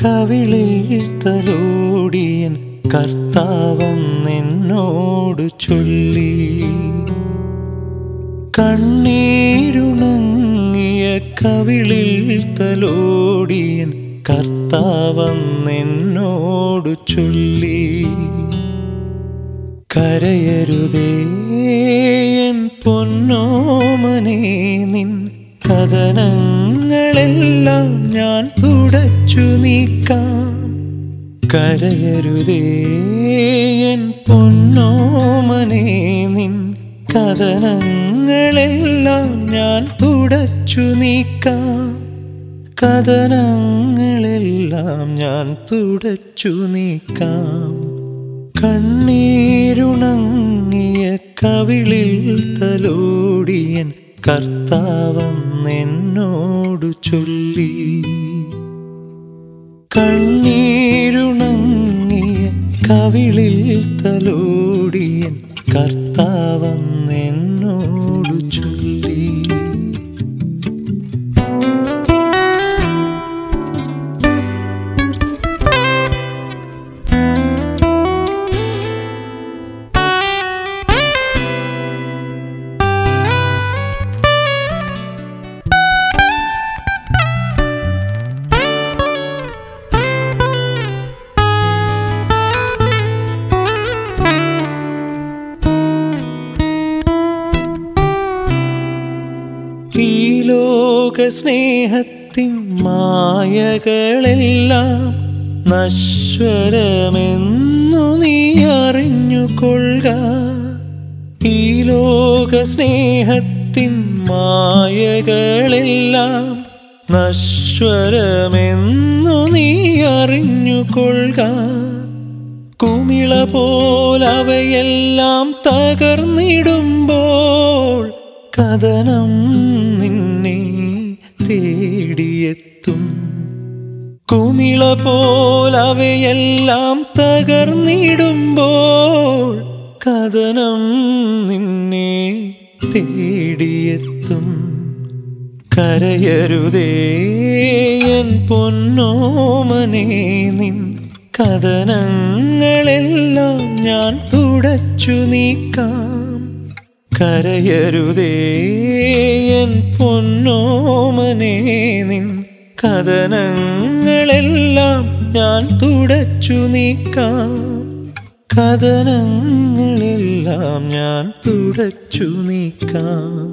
കവിളിൽ തലോടിയൻ കർത്താവെന്നോട് ചൊല്ലി. കണ്ണീരുണങ്ങിയ കവിളിൽ തലോടിയൻ കർത്താവെന്നോട് ചൊല്ലി. കരയരുതേ എൻ പൊന്നോമനേ, നിൻ കഥനങ്ങളെല്ലാം ഞാൻ തുടച്ചു നീക്കാം. കരയരുതേ എൻ പൊന്നോമനേ, നിൻ കഥനങ്ങളെല്ലാം ഞാൻ തുടച്ചു നീക്കാം. കഥനങ്ങളെല്ലാം ഞാൻ തുടച്ചു നീക്കാം. കണ്ണീരുണങ്ങിയ കവിളിൽ തലോടിയൻ കർത്താവെന്നോട് ചൊല്ലി. കണ്ണീരുണങ്ങിയ കവിളിൽ തലോടിയൻ കർത്താവെന്നോട് ചൊല്ലി. ഈ ലോക സ്നേഹത്തിൻ മായകളെല്ലാം നശ്വരമെന്നു നീ അറിഞ്ഞുകൊള്ളുക. ഈ ലോക സ്നേഹത്തിൻ മായകളെല്ലാം നശ്വരമെന്നു നീ അറിഞ്ഞുകൊള്ളുക. കുമിള പോലവയെല്ലാം തകർന്നിടുമ്പോൾ കഥനം നിന്നെ തേടിയെത്തും. കുമിള പോലവയെല്ലാം തകർന്നിടുമ്പോൾ കഥനം നിന്നെ തേടിയെത്തും. കരയരുതേ എൻ പൊന്നോമനേ, നിൻ കഥനങ്ങളെല്ലാം ഞാൻ തുടച്ചു നീക്കാം. കരയരുതേ എൻ പൊന്നോമനേ, നിൻ കഥനങ്ങളെല്ലാം ഞാൻ തുടച്ചു നീക്കാം. കഥനങ്ങളെല്ലാം ഞാൻ തുടച്ചു നീക്കാം.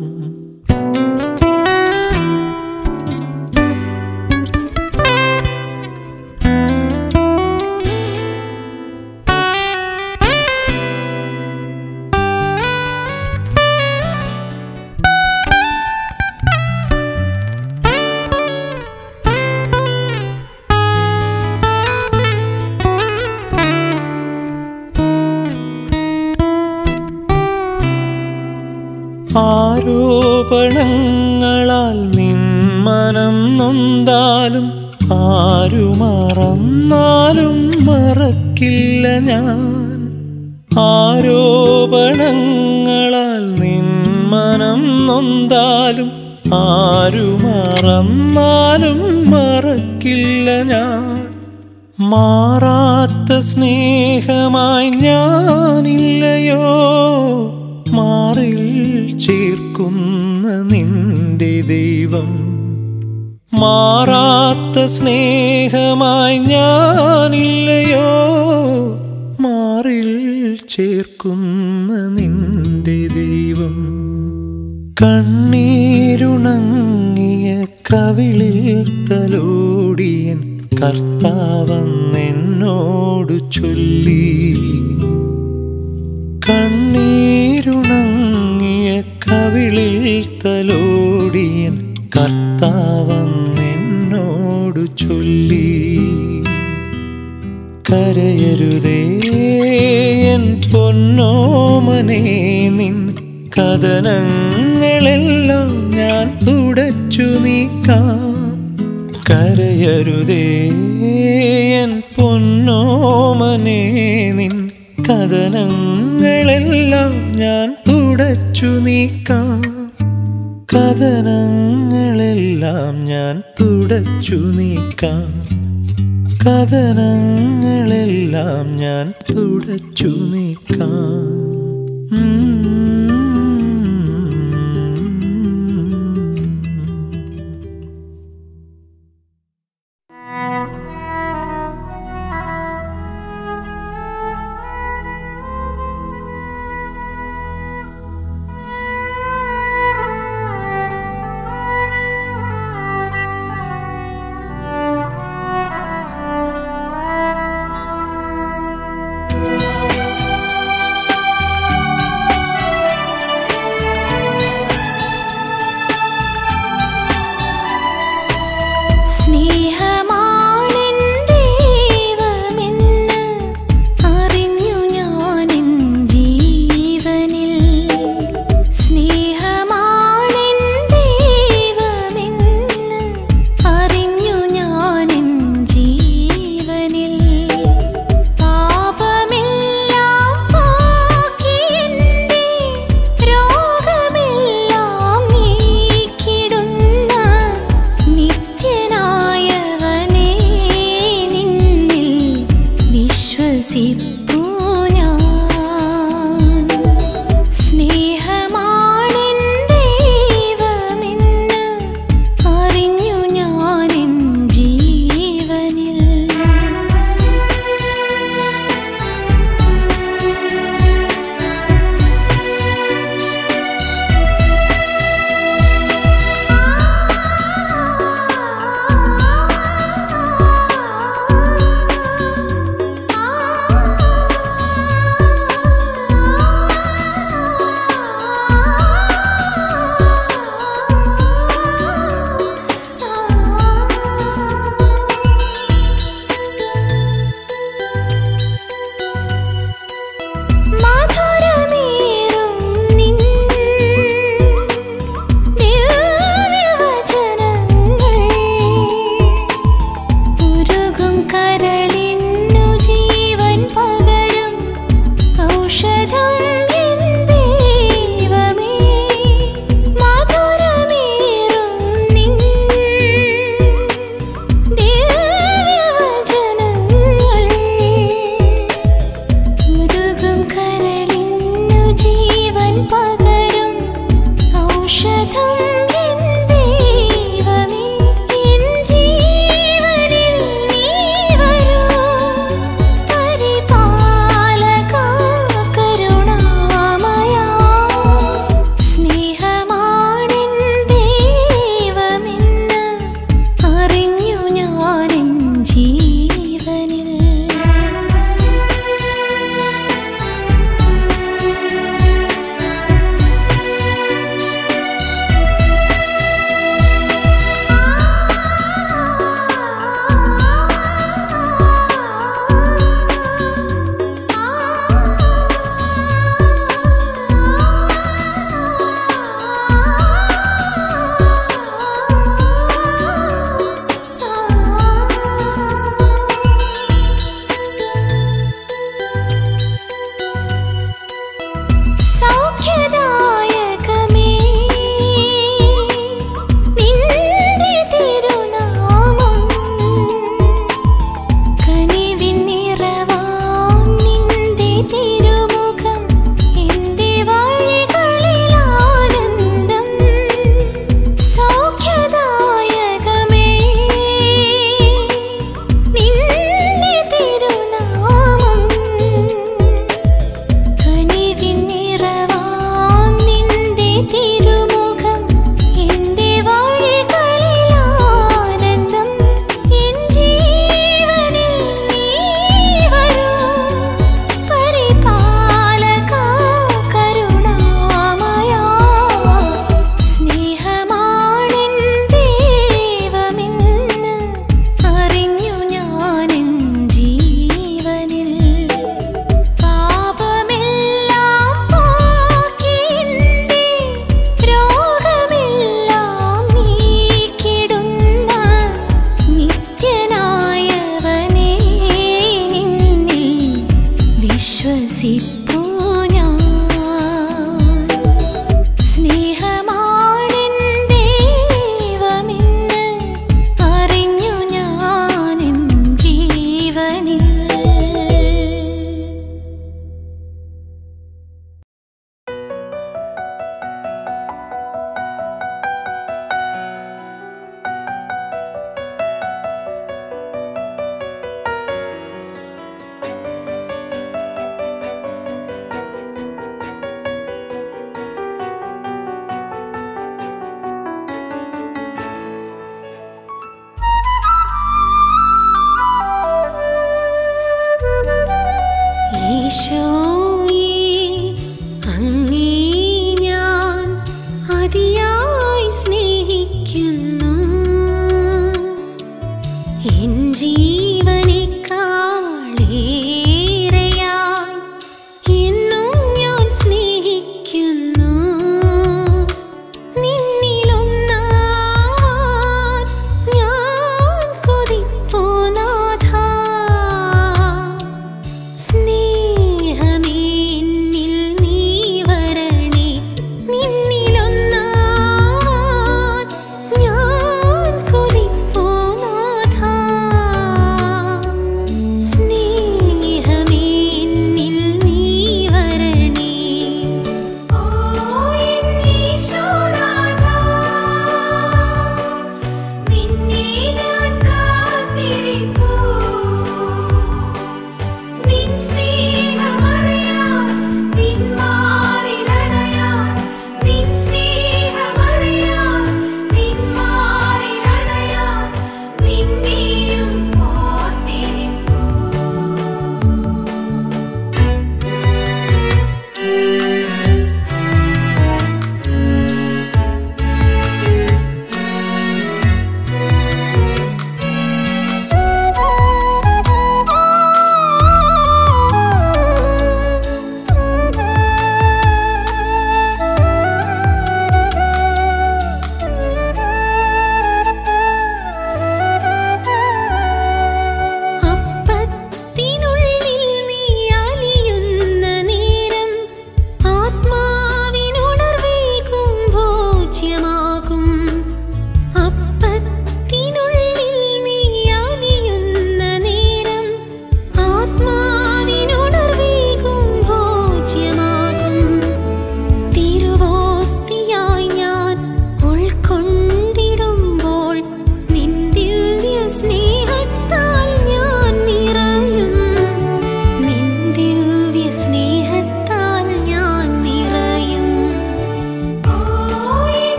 ആരോപണങ്ങളാൽ നിൻ മനം നൊന്താലും ആരു മറന്നാലും മറക്കില്ല ഞാൻ. ആരോപണങ്ങളാൽ നിൻ മനം നൊന്താലും ആരു മറന്നാലും മറക്കില്ല ഞാൻ. മാറാത്ത സ്നേഹമായി ഞാനില്ലയോ, മാറിൽ ചേർക്കുന്ന നിന്റെ ദൈവം. മാറാത്ത സ്നേഹമായി ഞാനില്ലയോ, മാറിൽ ചേർക്കുന്ന നിന്റെ ദൈവം. കണ്ണീരുണങ്ങിയ കവിളിൽ തലോടിയൻ കർത്താവെന്നോട് ചൊല്ലി. കണ്ണീരുണങ്ങിയ കവിളിൽ തലോടിയൻ കർത്താവെന്നോട് ചൊല്ലി. കരയരുതേ എൻ പൊന്നോമനേ, നിൻ കഥനങ്ങളെല്ലാം ഞാൻ തുടച്ചു നീക്കാം. കരയരുതേ എൻ പൊന്നോമനേ, നിൻ കഥനങ്ങളെല്ലാം ഞാൻ തുടച്ചു നീക്കാം. കഥനങ്ങളെല്ലാം ഞാൻ തുടച്ചു നീക്കാം. കഥനങ്ങളെല്ലാം ഞാൻ തുടച്ചു നീക്കാം. ഈശോയേ അങ്ങേ ഞാൻ അതിയായി സ്നേഹിക്കുന്നു. എൻ ജീവനേക്കാളേറെയായി എന്നും ഞാൻ സ്നേഹിക്കുന്നു. നിന്നിലൊന്നാവാൻ ഞാൻ കൊതിപ്പൂ നാഥാ. സ്നേഹമേ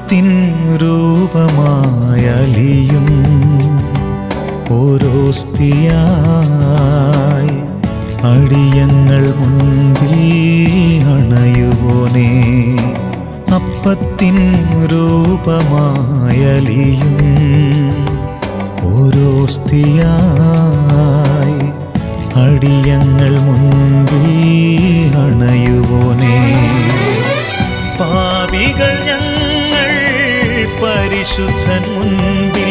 അപ്പത്തിൻ രൂപമായലിയും ഓരോസ്തിയായി അടിയങ്ങൾ മുൻപിൽ അണയുവോനേ. അപ്പത്തിൻ രൂപമായലിയും ഓരോസ്തിയായി അടിയങ്ങൾ മുൻപിൽ അണയുവോനേ. പാപികൾ ഞങ്ങൾ പരിശുദ്ധൻ മുൻപിൽ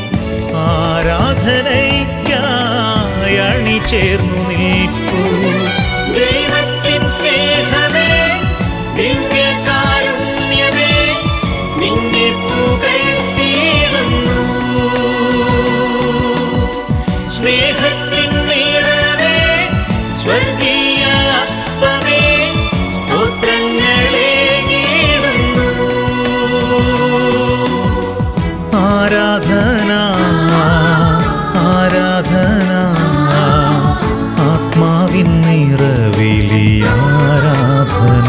ആരാധനയ്ക്കായി അണിചേർന്നു നിൽപ്പൂ. ദൈവത്തിൻ സ്നേഹമേ, ദിവ്യകാരുണ്യമേ, നിന്നെ പുകഴ്ത്തിയിടുന്നു. സ്നേഹത്തിൻ നിറവേ, സ്വർഗീയ അപ്പമേ, സ്തോത്രങ്ങളേകിടുന്നു. ആരാധന ആരാധന ആത്മാവിൻ നിറവിലി ആരാധന.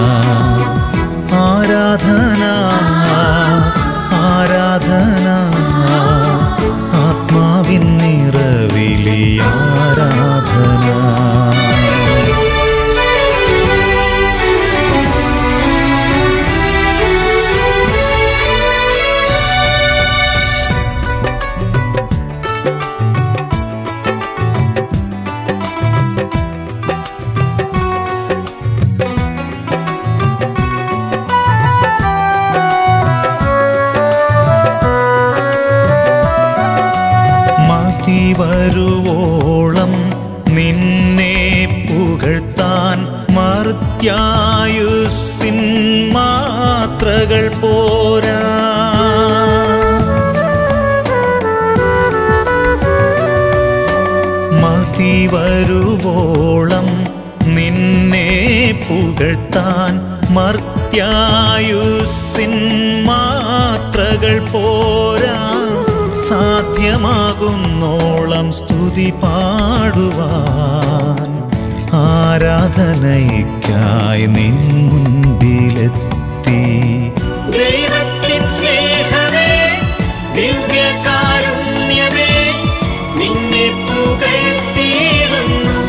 ആരാധന ആരാധന ആത്മാവിൻ നിറവിലി ആരാധന. വരുവോളം നിന്നെ പുകഴ്ത്താൻ മർത്യായുസ്സിൻ മാത്രകൾ പോരാ. മതി വരുവോളം നിന്നെ പുകഴ്ത്താൻ മർത്യായുസ്സിൻ മാത്രകൾ പോരാ. സാധ്യമാകുന്നോളം സ്തുതി പാടുവാൻ ആരാധനയ്ക്കായി നിൻ മുൻപിലെത്തി. ദൈവത്തിൻ സ്നേഹമേ, ദിവ്യകാരുണ്യമേ, നിന്നെ പുകഴ്ത്തിയിടുന്നു.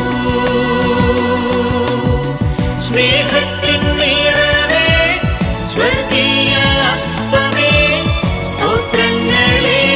സ്നേഹത്തിൻ നിറവേ, സ്വർഗീയ അപ്പമേ, സ്തോത്രങ്ങളേ.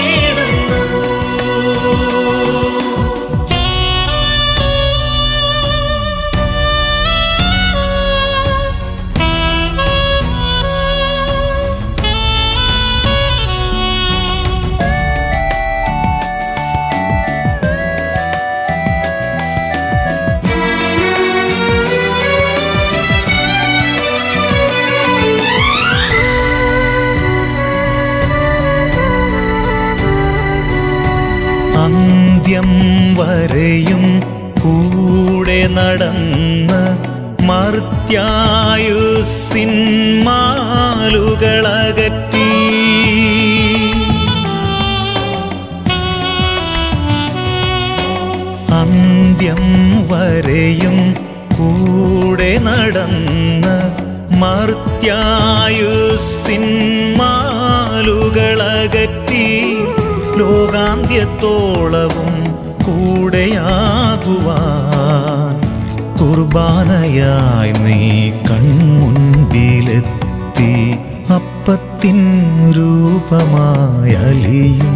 അന്ത്യം വരെയും കൂടെ നടന്ന് മർത്യായുസ്സിൻ മാലുകളകറ്റി. അന്ത്യം വരെയും കൂടെ നടന്ന് മർത്യായുസ്സിൻ മാലുകളകറ്റി. ലോകാന്ത്യത്തോളവും കൂടെയാകുവാൻ കുർബാനയായി നീ കൺമുൻപിലെത്തി. അപ്പത്തിൻ രൂപമായലിയും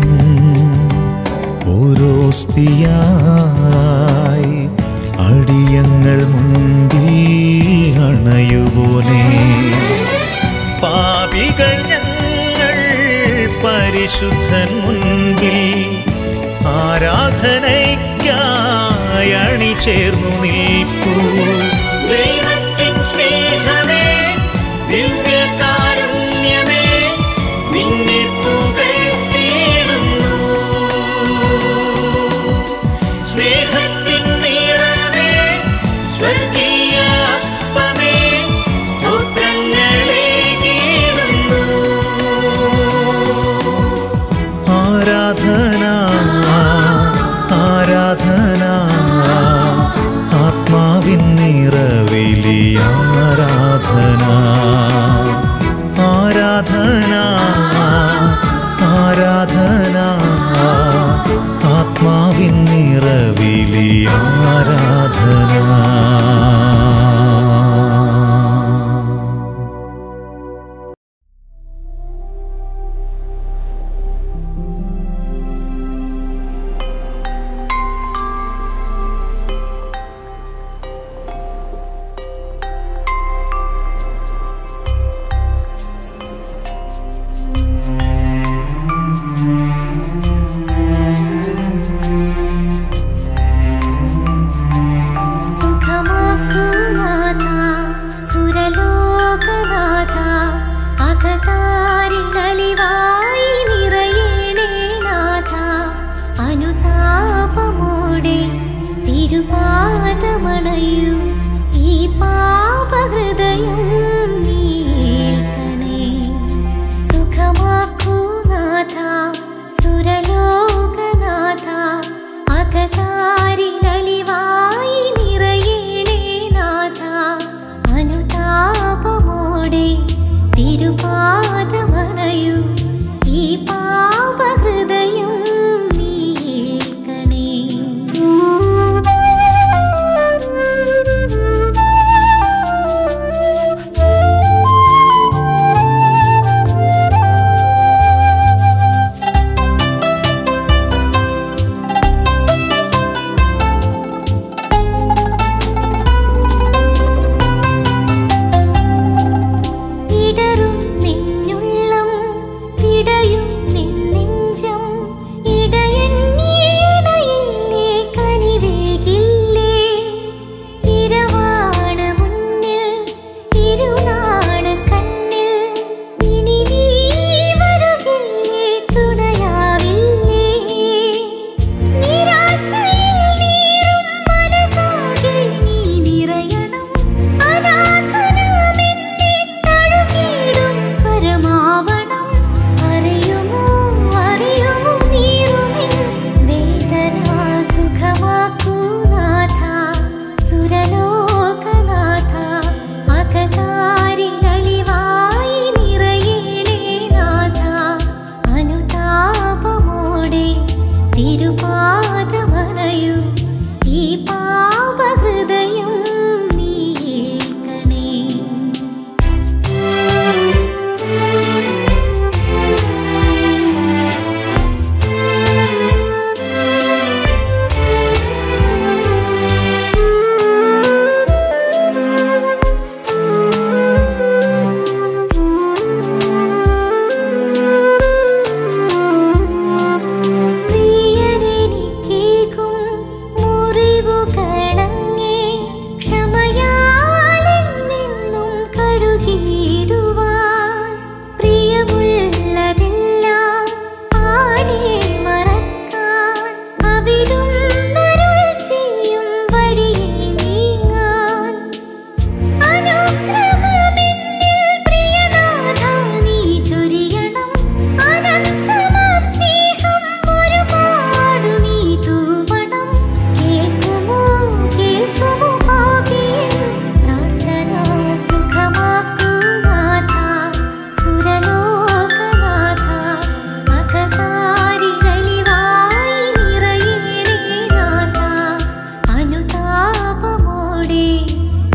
ഓരോസ്തിയായി അടിയങ്ങൾ മുൻപിൽ അണയുവോനേ. പാപികൾ ഞങ്ങൾ പരിശുദ്ധൻ മുൻപിൽ ആരാധനയ്ക്കായി അണിചേർന്നു നിൽപ്പൂ. ദൈവത്തിൻ സ്നേഹമേ, ദിവ്യകാരുണ്യമേ, നിന്നെ പുകഴ്ത്തിയിടുന്നു. സ്നേഹത്തിൻ നിറവേ, സ്വർഗീയ അപ്പമേ, സ്തോത്രങ്ങളേകിടുന്നു. ആരാധന ആരാധന ആത്മാവിൻ നിറവിലി ആരാധന. ആരാധന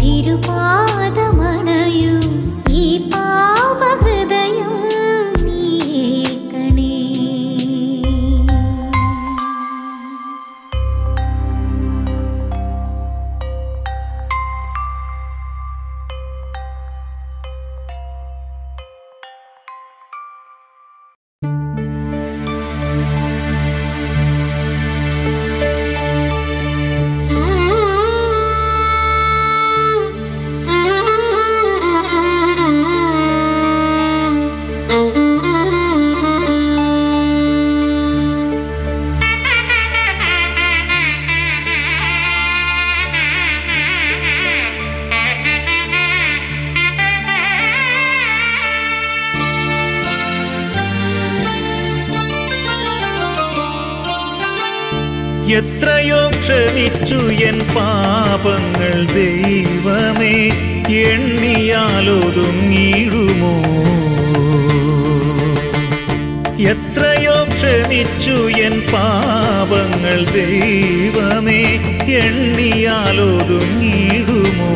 തിരുപാദമണയും ഈ പാപഹൃദയം നീക്കണേ. എത്രയോ ക്ഷമിച്ചു എൻ പാപങ്ങൾ ദൈവമേ, എണ്ണിയാലൊതുങ്ങിടുമോ? എത്രയോ ക്ഷമിച്ചു എൻ പാപങ്ങൾ ദൈവമേ, എണ്ണിയാലൊതുങ്ങിടുമോ?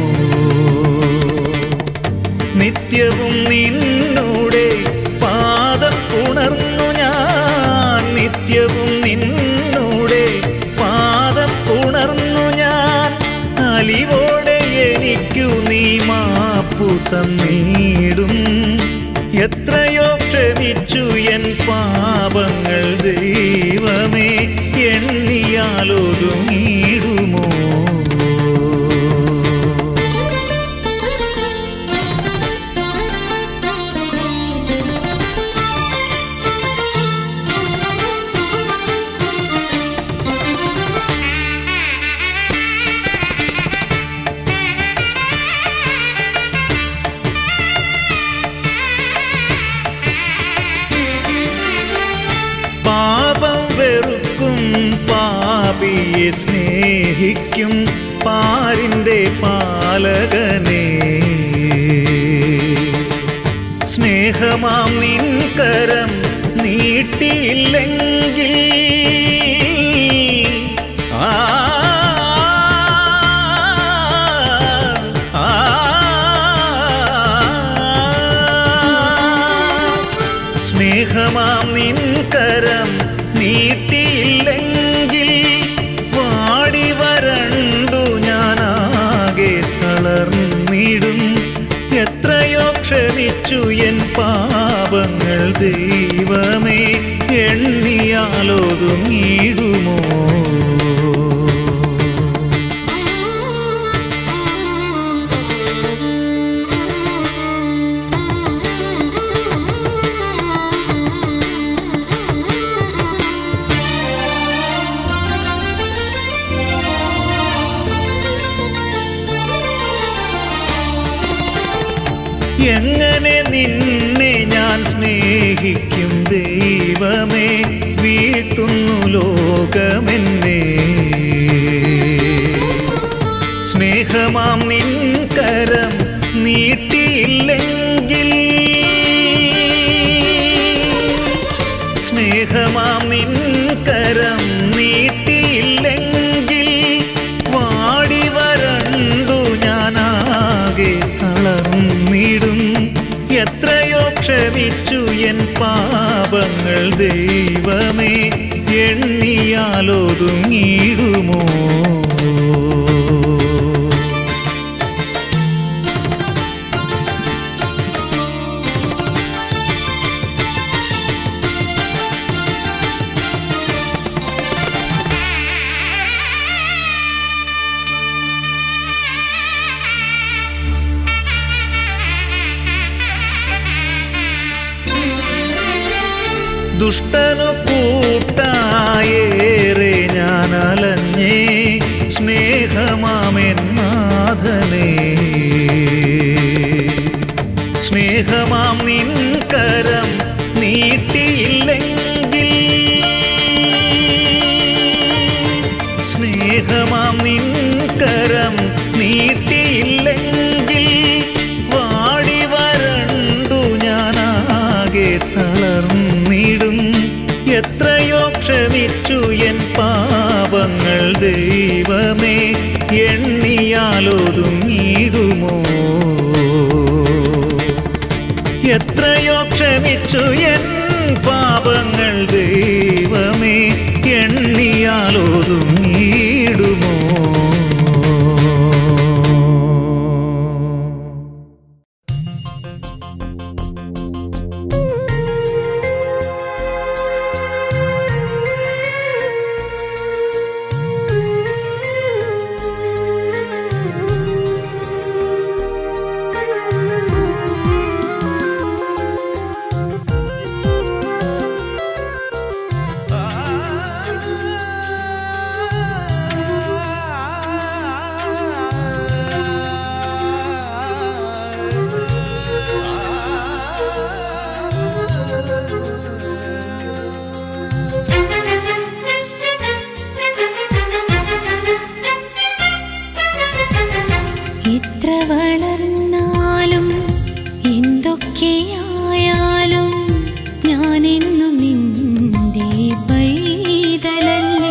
നിത്യവും നിന്നോടെ പാദം ഉണർന്നു ഞാൻ, നിത്യവും നിന്നോടെ പാദം ഉണർന്നു ഞാൻ. അലിവോടെ എനിക്കു നീ മാപ്പു തന്നിടും. എത്രയോ ക്ഷമിച്ചു എൻ പാപങ്ങൾ ദൈവമേ, എണ്ണിയാലൊതുങ്ങിടുമോ? പാപം വെറുക്കും പാപിയെ സ്നേഹിക്കും പാരിൻ്റെ പാലകനെ. സ്നേഹമാം നിൻ കരം നീട്ടിയില്ലെങ്കിൽ സ്നേഹമാം നിൻ കരം നീട്ടിയില്ലെങ്കിൽ വാടി വരണ്ടു ഞാനാകെ തളർന്നിടും. എത്രയോ ക്ഷമിച്ചു എൻ പാപങ്ങൾ ദൈവമേ, എണ്ണിയാലൊതുങ്ങിടുമോ? എങ്ങനെ നിന്നെ ഞാൻ സ്നേഹിക്കും ദൈവമേ, വീഴ്ത്തുന്നു ലോകമെന്നെ. സ്നേഹമാം നിൻ കരം നീട്ടിയില്ലെങ്കിൽ, സ്നേഹമാം നിൻ കരം നീട്ടിയില്ലെങ്കിൽ വാടി വരണ്ടു ഞാനാകെ തളർന്നിടും. എത്രയോ ക്ഷമിച്ചു എൻ പാപങ്ങൾ ദൈവമേ, എണ്ണിയാലൊതുങ്ങിടുമോ? ദുഷ്ടനു കൂട്ടായേറെ ഞാൻ അലഞ്ഞേ, സ്നേഹമാമെൻ നാഥനേ. സ്നേഹമാം നിൻ കരം നീട്ടിയില്ലെങ്കിൽ, സ്നേഹമാം നിൻ കരം നീട്ടിയില്ലെങ്കിൽ വാടി വരണ്ടു ഞാനാകെ തളർന്നിടും. എത്രയോ ക്ഷമിച്ചു എൻ പാപങ്ങൾ ദൈവമേ, എണ്ണിയാലൊതുങ്ങി എത്രയോ ക്ഷമിച്ചു എൻ പാപങ്ങൾ ദൈവമേ, എണ്ണിയാലൊതുങ്ങിയിടുമോ? എത്ര വളർന്നാലും എന്തൊക്കെയായാലും ഞാനെന്നും നിന്റെ പൈതലല്ലേ.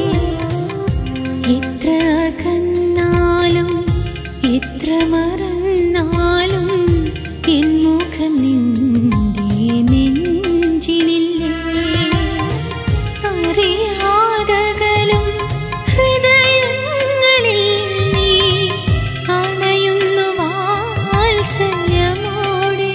എത്ര അകന്നാലും എത്ര മറന്നാലും എൻ മുഖം നിന്റെ നെഞ്ചിനില്ലേ. അറിയാതകലും ഹൃദയങ്ങളിൽ നീ അണയുന്നു വാത്സല്യമോടെ.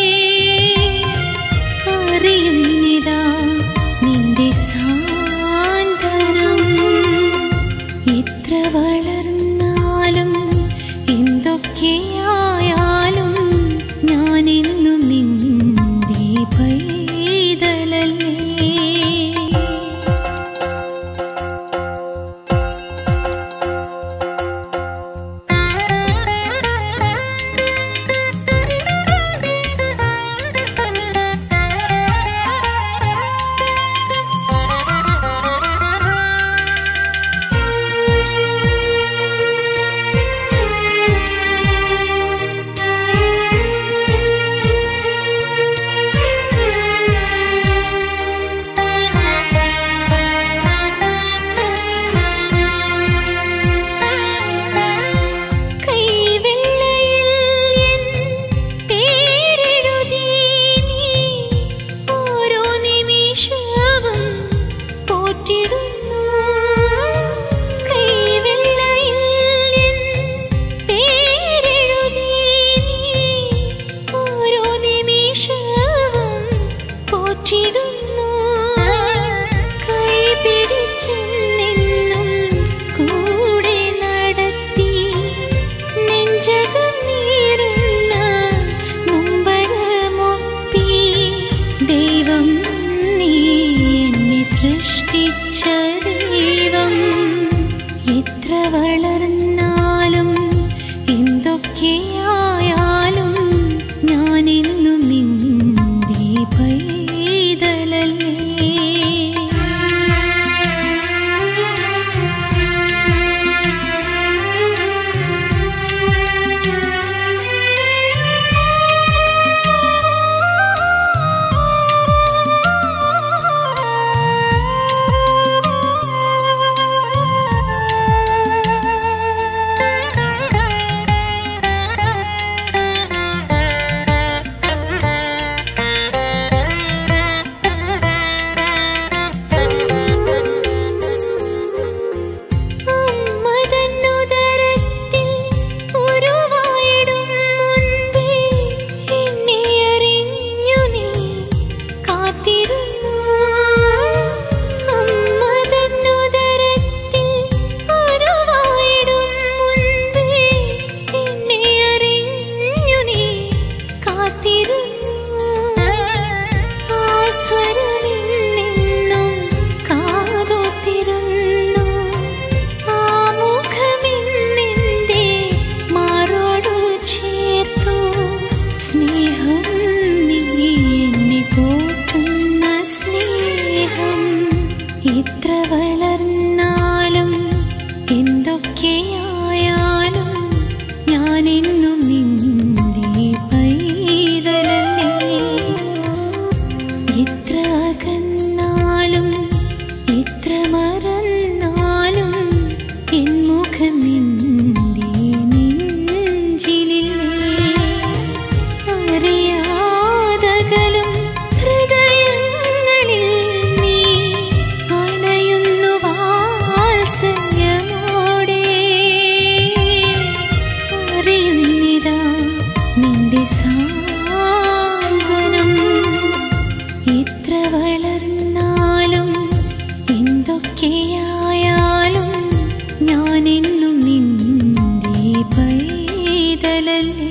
അറിയുന്നിതാ നിന്റെ സാന്ത്വനം. എത്ര വളർന്നാലും എന്തൊക്കെയായാലും ഞാനെന്നും നിന്റെ അറിയുന്നിതാ നിന്റെ സാന്ത്വനം. എത്ര വളർന്നാലും എന്തൊക്കെയായാലും ഞാനെന്നും നിന്റെ പൈതലല്ലേ.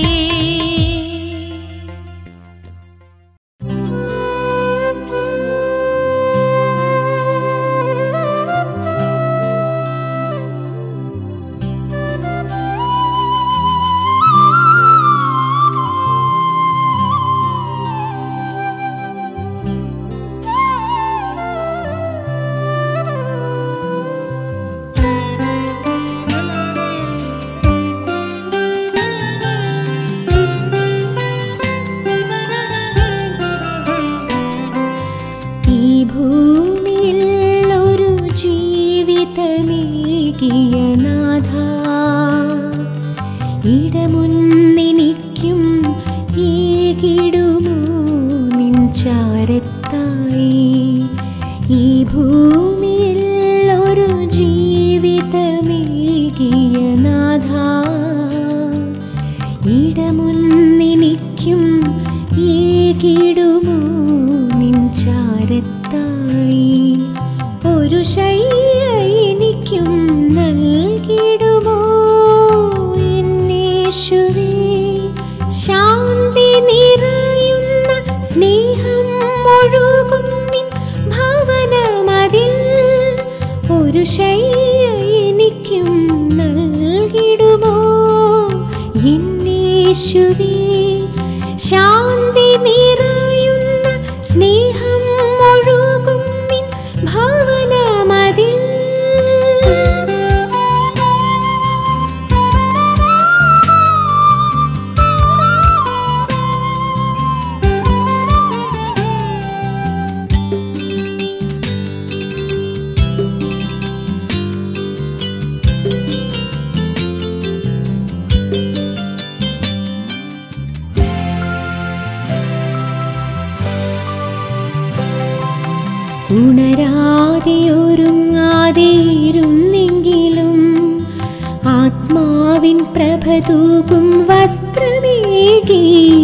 ഇടമുന്നെനിക്കും ഏകിടുമോ നിൻ ചാരത്തായി. ഈ ഭൂമിയിൽ ഒരു ജീവിതമേകിയ നാഥ, ഇടമുന്നെനിക്കും ഏകിടുമോ നിൻ ചാരത്തായി. ഒരു ശയ്യ എനിക്കും നൽകിടുമോ എന്നേശുവേ. ശാന്തി നിറയുന്ന സ്നേഹം ഒഴുകും നിൻ ഭവനമതിൽ. ഒരു ശയ്യ എനിക്കും നൽകിടുമോ എന്നേശുവേ. ശാന്തി നിറയുന്ന സ്നേഹം ഒഴുകും നിൻ ഭവനമതിൽ. ഉണരാതെയൊരുങ്ങാതെയിരുന്നെങ്കിലും ആത്മാവിൻ പ്രഭ തൂകും വസ്ത്രമേകി.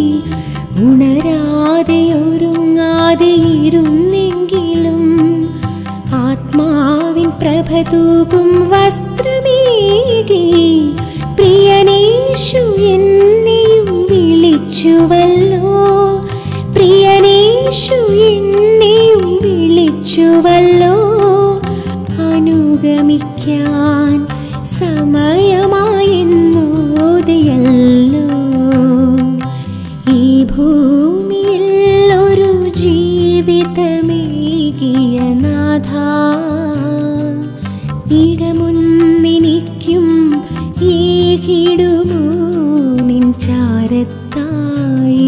ഉണരാതെയൊരുങ്ങാതെയിരുന്നെങ്കിലും ആത്മാവിൻ പ്രഭ തൂകും വസ്ത്രമേകി. പ്രിയനേശു എന്നെയും വിളിച്ചുവല്ലോ. പ്രിയനേശു എന്നെയും വിളിച്ചുവല്ലോ. അനുഗമിക്കാൻ സമയമായെന്നോതിയല്ലോ. ഈ ഭൂമിയിൽ ഒരു ജീവിതമേകിയ നാഥ, ഇടമുന്നെനിക്കും ഏകിടുമോ നിൻ ചാരത്തായി.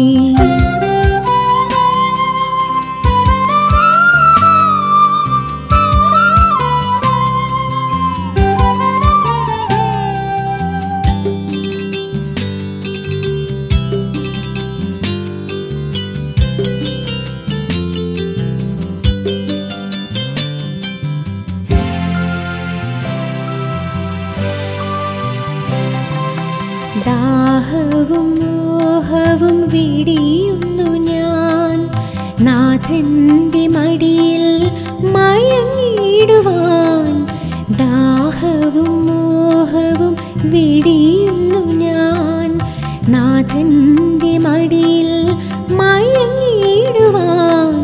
ദാഹവും മോഹവും വെടിയുന്നു ഞാൻ നാഥന്റെ മടിയിൽ മയങ്ങിടുവാൻ. ദാഹവും മോഹവും വെടിയുന്നു ഞാൻ നാഥന്റെ മടിയിൽ മയങ്ങിടുവാൻ.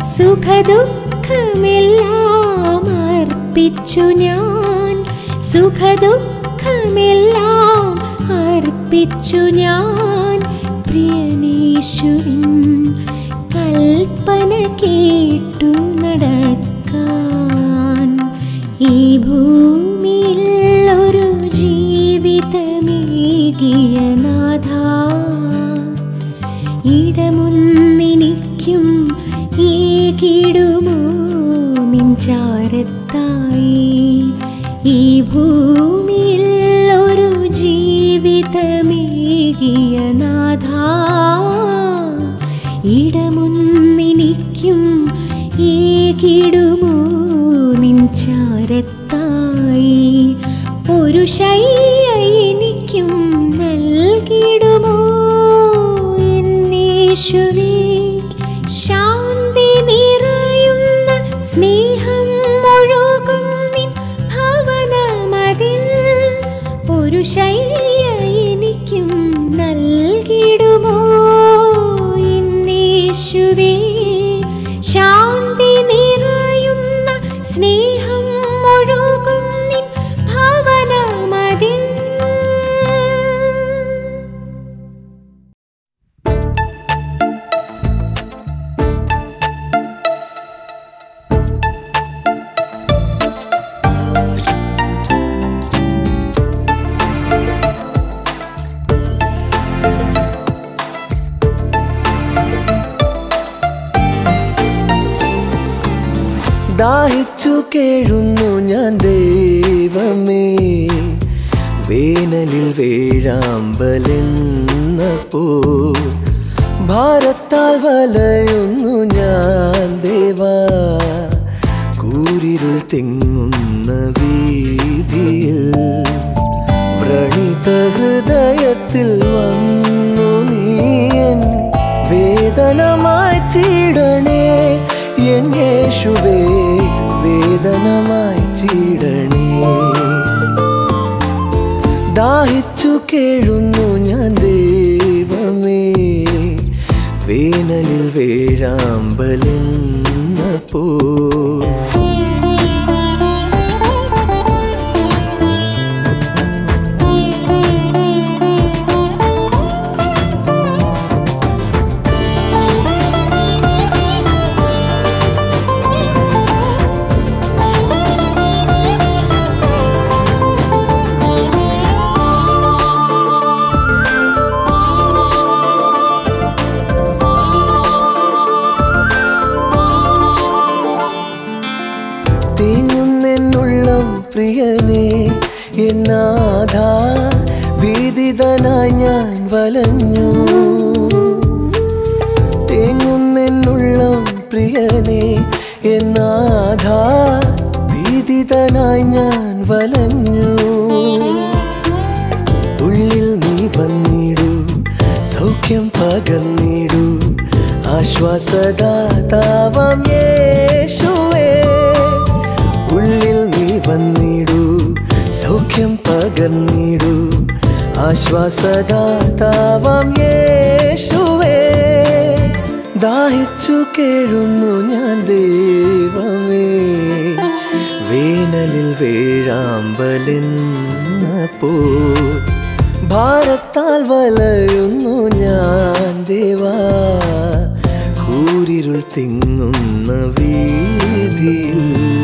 സുഖദുഃഖമെല്ലാം അർപ്പിച്ചു ഞാൻ. സുഖദുഃഖമെല്ലാം അർപ്പിച്ചു ഞാൻ. പ്രിയനേശുവിൻ കൽപ്പന കേട്ടു നടക്കാൻ. ഈ ഭൂമിയിൽ ഒരു ജീവിതമേകിയ നാഥ, ഇടമുന്നെനിക്കും ഏകിടുമോ നിൻ ചാരത്തായി. ഈ ഭൂമിയിൽ ഒരു ജീവിതമേകിയ നാഥ, ഇടമുന്നെനിക്കും ഏകിടുമോ നിൻ ചാരത്തായി. ഒരു ശയ്യ എനിക്കും യേശുവേ ശാന്തി നിറയുന്ന സ്നേഹം ഒഴുകും നിൻ ഭവനമതിൽ ഒരു ശയ്യ എനിക്കും നൽകിടുമോ യേശുവേ ശാന്തി നിറയുന്ന സ്നേഹം ഒഴുകും നിൻ ഭവനമതിൽ. ദാഹിച്ചു കേഴുന്നു ഞാൻ ദൈവമേ, വേനലിൽ വേഴാമ്പലെന്നപ്പോ ഭാരത്താൽ വലയുന്നു ഞാൻ ദേവാ, കൂരിരുൾ തിങ്ങുന്ന വീതിയിൽ വ്രണിത ഹൃദയത്തിൽ വന്നു നീയൻ വേദനമായി ചീടണേ എൻ യേശുവേ, വേദനമായി ചീടണേ. ദാഹിച്ചു കേഴുന്നു ഞാൻ ദൈവമേ, വേനലിൽ വേഴാമ്പലെന്നപ്പോ പ്രിയനേ എന്നാഥ, ഭീതിതനായി ഞാൻ വലഞ്ഞു. തേങ്ങുന്നെന്നുള്ളം പ്രിയനേ എന്നാഥ, ഭീതിതനായി ഞാൻ വലഞ്ഞു. ഉള്ളിൽ നീ വന്നിടൂ, സൗഖ്യം പകർന്നിടൂ, ആശ്വാസദാതാവാം യേശുവേ. ഉള്ളിൽ നീ വന്നിടൂ, സൗഖ്യം പകർന്നിടൂ, ആശ്വാസദാതാവാം യേശുവേ. ദാഹിച്ചു കേഴുന്നു ഞാൻ ദൈവമേ, വേനലിൽ വേഴാമ്പലെന്നപ്പോ ഭാരത്താൽ വലയുന്നു ഞാൻ ദേവാ, കൂരിരുൾ തിങ്ങുന്ന വീതിയിൽ.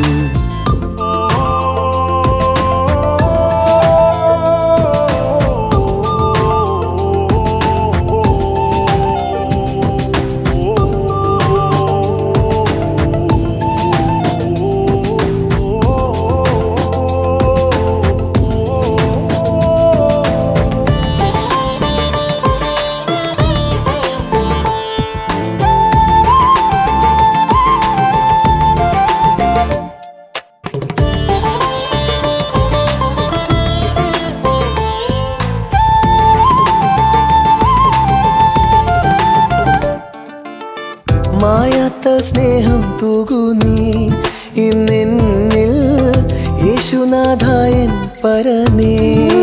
മായാത്ത സ്നേഹം തൂകു നീ ഇന്നെന്നിൽ, യേശുനാഥായൻ പരനേ.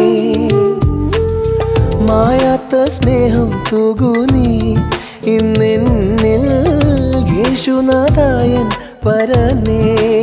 മായാത്ത സ്നേഹം തൂകു നീ ഇന്നെന്നിൽ, യേശുനാഥായൻ പരനേ.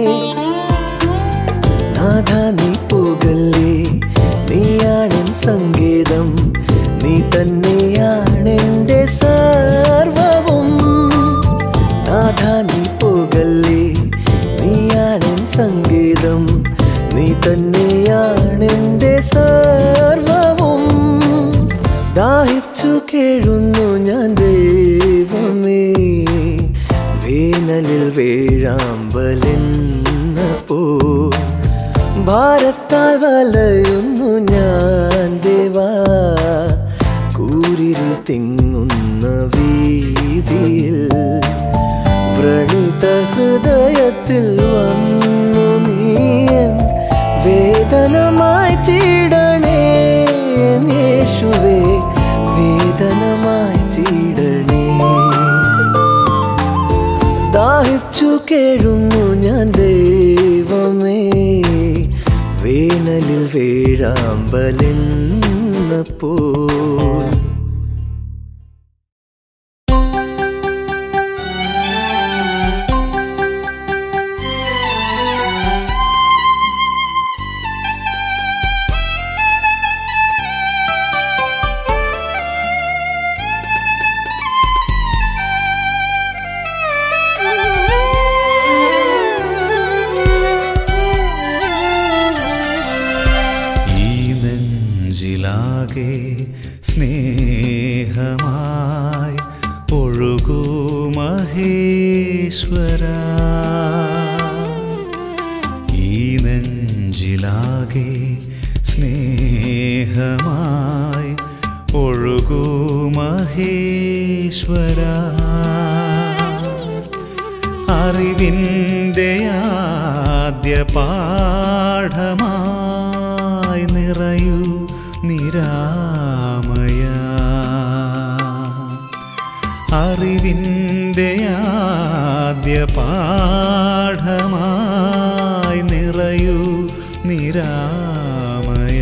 നാഥ നീ പോകല്ലേ, നീയാണെൻ സങ്കേതം, നീ തന്നെയാണെൻ്റെ സർവവും. നാഥ നീ പോകല്ലേ, നീയാണെൻ സങ്കേതം, നീ തന്നെയാണെൻ്റെ സർവവും. ദാഹിച്ചു കേഴുന്നു ഞാൻ ദൈവമേ, വേനലിൽ വേഴാമ്പലെന്നപ്പോ ഭാരത്താൽ വലയുന്നു ഞാൻ ദേവാ, കൂരിരുൾ തിങ്ങുന്ന വീതിയിൽ വ്രണിത ഹൃദയത്തിൽ വന്നു നീയൻ വേദനമായി ചീടണേ യേശുവേ, വേദനമായി ചീടണേ. കേഴുന്നു ഞാൻ ദൈവമേ, വേനലിൽ വേഴാമ്പലെന്നപ്പോൾ. സ്നേഹമായി ഒഴുകൂ മഹേശ്വരാ, ഈ നെഞ്ചിലാകെ സ്നേഹമായി ഒഴുകൂ മഹേശ്വരാ, അറിവിൻ്റെ ആദ്യ പാഠമായി നിറയൂ നിരാമയ, അറിവിൻ്റെ ആദ്യ പാഠമായി നിറയൂ നിരാമയ.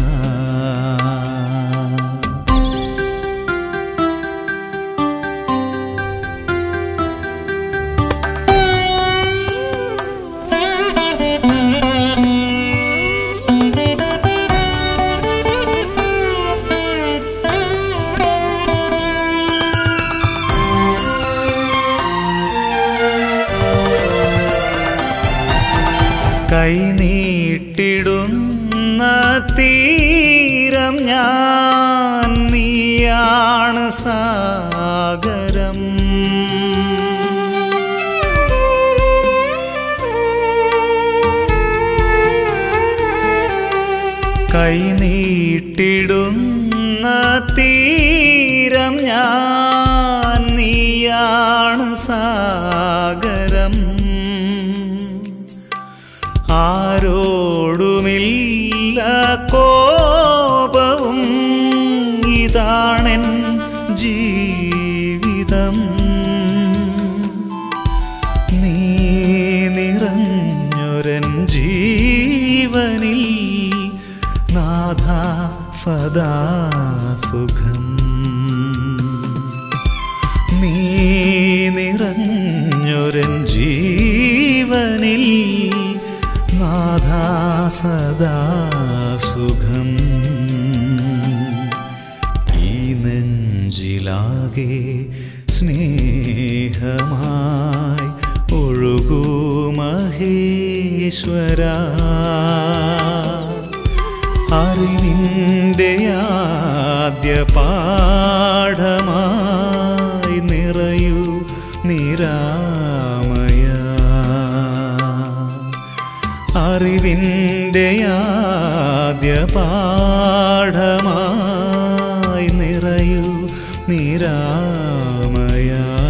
കൈനീട്ടിടുന്ന തീരം ഞാൻ, നീയാണ് സാഗരം, കൈനീട്ടിടുന്ന തീരം ഞാൻ, നീയാണ് സാഗരം, ആരോടുമില്ല കോപവും, ഇതാണെൻ ജീവിതം, നീ നിറഞ്ഞൊരൻ ജീവനിൽ നാഥ സദാ സുഖം, നീ നിറഞ്ഞൊരൻ ജീവനിൽ നാഥ സദാ സുഖം, ഈ നെഞ്ചിലാകെ സ്നേഹമായി ഒഴുകൂ മഹേശ്വരാ, അറിവിൻ്റെ ആദ്യ പാഠമായി നിറയൂ നിരാമയ, അറിവിൻ്റെ ആദ്യ പാഠമായി നിറയൂ നിരാമയ.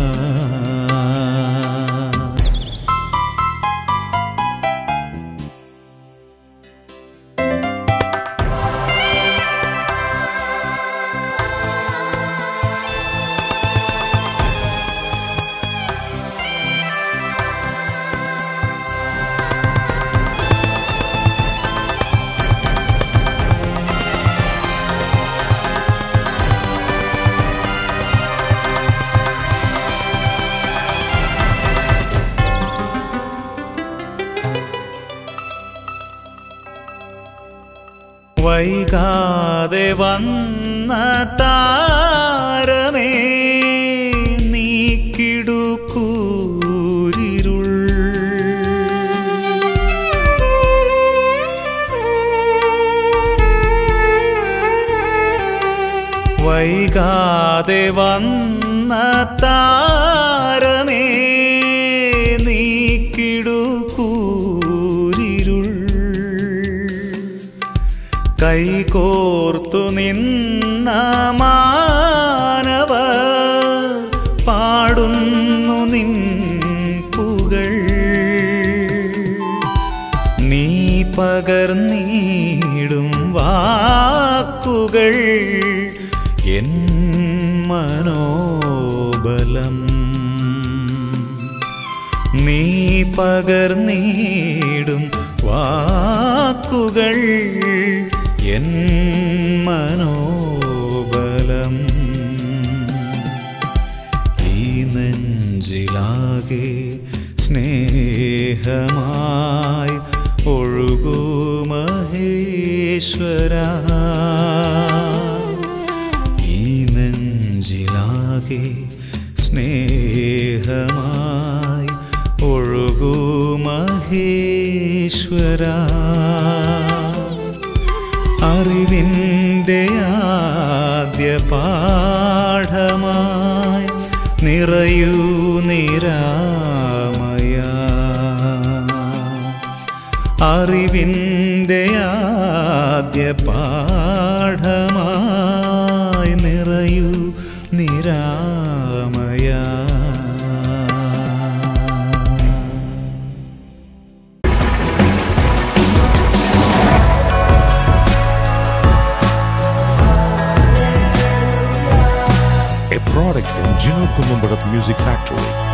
വൈകാതെ വന്ന താരമേ, നീക്കിടുക്കൂരിരുൾ, വൈകാതെ വന്ന താരമേ, നീക്കിടുക്കൂരിരുൾ, കൈകോർത്തു നിന്ന മാനവർ പാടുന്നു നിൻ പുകൾ, നീ പകർന്നിടും വാക്കുകൾ എൻ മനോബലം, നീ പകർന്നിടും വാക്കുകൾ എൻ മനോബലം. ഈ നെഞ്ചിലാകെ സ്നേഹമായി ഒഴുകൂ മഹേശ്വരാ. ഈ നെഞ്ചിലാകെ സ്നേഹമായി ഒഴുകൂ മഹേശ്വരാ. അറിവിൻ്റെ ആദ്യ പാഠമായി നിറയൂ നിരാമയ. അറിവിൻ്റെ ആദ്യ പാഠമായി നിറയൂ Niramaya. A product from Gino Columbarat Music Factory.